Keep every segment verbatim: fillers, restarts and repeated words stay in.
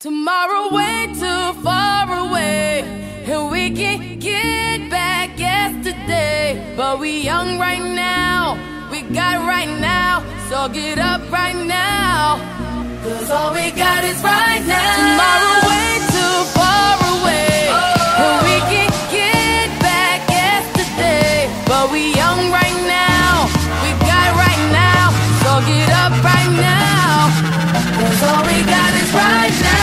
Tomorrow way too far away, and we can get back yesterday. But we young right now, we got right now, so get up right now, cause all we got is right now. Tomorrow way too far away, and we can get back yesterday. But we young right now, we got right now, so get up right now, cause all we got is right now.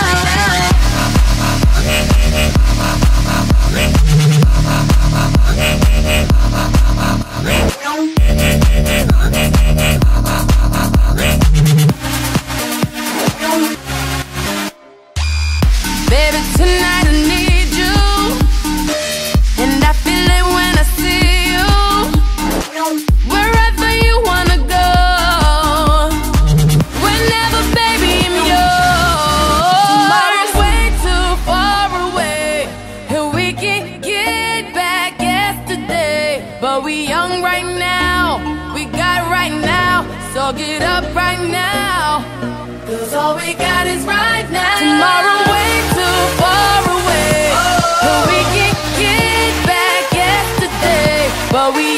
Baby, tonight I need you, and I feel it when I see you. Wherever you wanna go, whenever, baby, I'm yours. Tomorrow's way too far away, and we can get back yesterday. But we young right now, we got right now, so get up right now, cause all we got is right now. Tomorrow way too far away, and we can get back yesterday. But we